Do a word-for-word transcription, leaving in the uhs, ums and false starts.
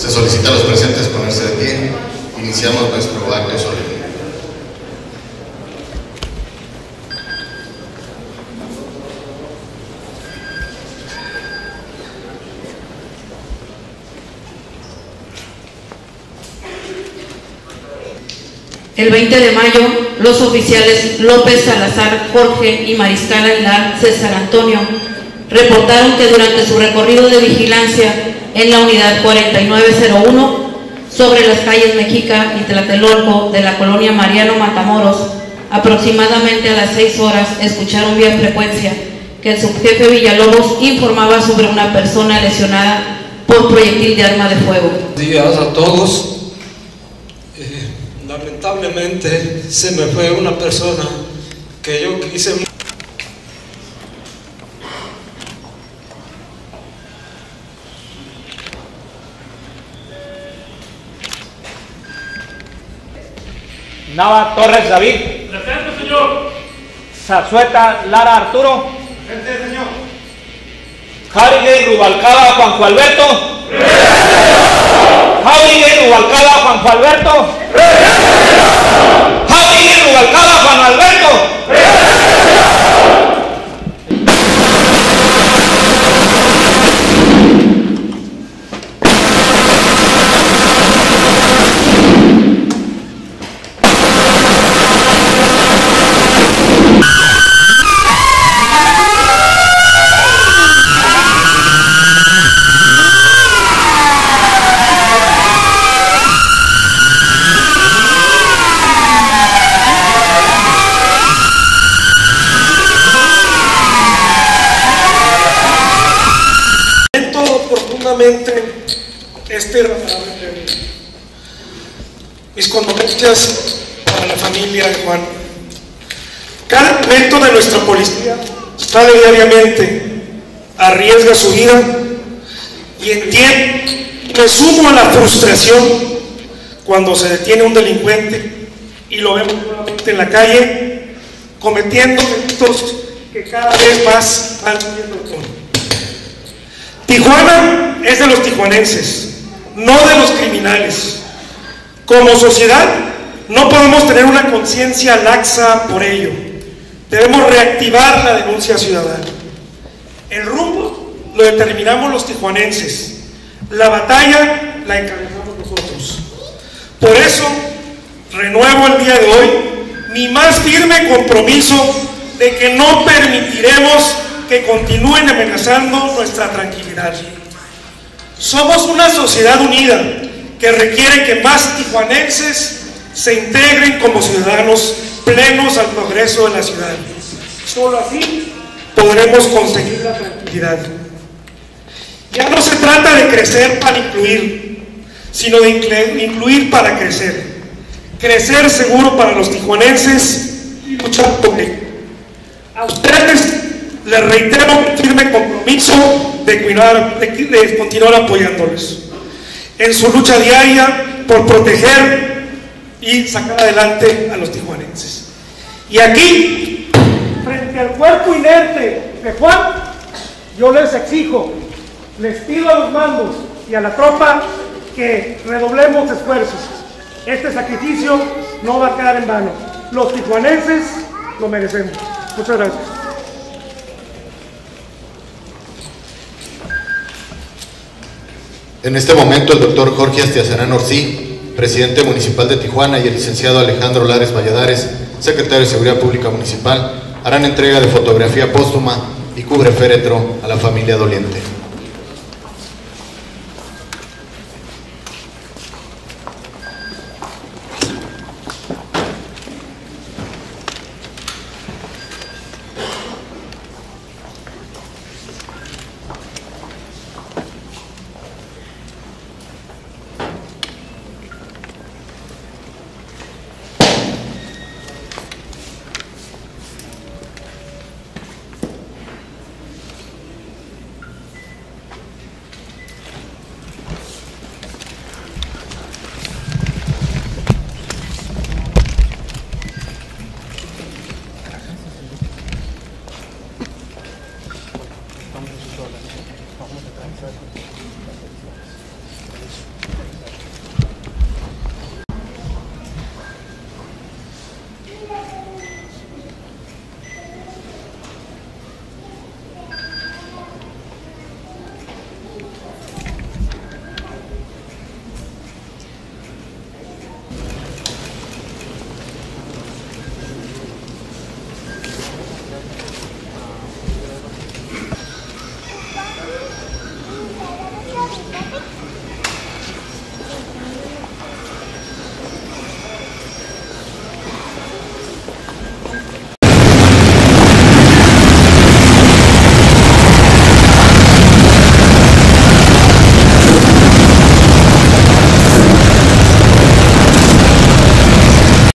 Se solicita a los presentes ponerse de pie. Iniciamos nuestro acto solemne. El veinte de mayo, los oficiales López Salazar Jorge y Mariscal Aguilar César Antonio reportaron que durante su recorrido de vigilancia en la unidad cuarenta y nueve cero uno sobre las calles Mexica y Tlatelolco de la colonia Mariano Matamoros, aproximadamente a las seis horas escucharon vía frecuencia que el subjefe Villalobos informaba sobre una persona lesionada por proyectil de arma de fuego. Buenos días a todos. Eh, lamentablemente se me fue una persona que yo quise. Nava Torres David. Presente, señor. Zazueta Lara Arturo. Presente, señor. Javier Rubalcaba Juanjo Alberto. Javier Rubalcaba Juanjo Alberto. Javier Rubalcaba Juan Alberto. Este razonable premio. Mis condolencias para la familia de Juan. Cada elemento de nuestra policía sale diariamente, arriesga su vida y entiendo, me sumo a la frustración cuando se detiene un delincuente y lo vemos nuevamente en la calle cometiendo delitos que cada vez más van subiendo el tono. Tijuana es de los tijuanenses, no de los criminales. Como sociedad no podemos tener una conciencia laxa por ello. Debemos reactivar la denuncia ciudadana. El rumbo lo determinamos los tijuanenses, la batalla la encabezamos nosotros. Por eso renuevo el día de hoy mi más firme compromiso de que no permitiremos que continúen amenazando nuestra tranquilidad. Somos una sociedad unida que requiere que más tijuanenses se integren como ciudadanos plenos al progreso de la ciudad. Solo así podremos conseguir la tranquilidad. Ya no se trata de crecer para incluir, sino de incluir para crecer. Crecer seguro para los tijuanenses y luchar por ello. A ustedes les reitero mi firme compromiso de, cuidar, de, de continuar apoyándoles en su lucha diaria por proteger y sacar adelante a los tijuanenses. Y aquí, frente al cuerpo inerte de Juan, yo les exijo, les pido a los mandos y a la tropa que redoblemos esfuerzos. Este sacrificio no va a quedar en vano. Los tijuanenses lo merecemos. Muchas gracias. En este momento el doctor Jorge Astiazarán Orcí, presidente municipal de Tijuana, y el licenciado Alejandro Lares Valladares, secretario de Seguridad Pública Municipal, harán entrega de fotografía póstuma y cubre féretro a la familia doliente.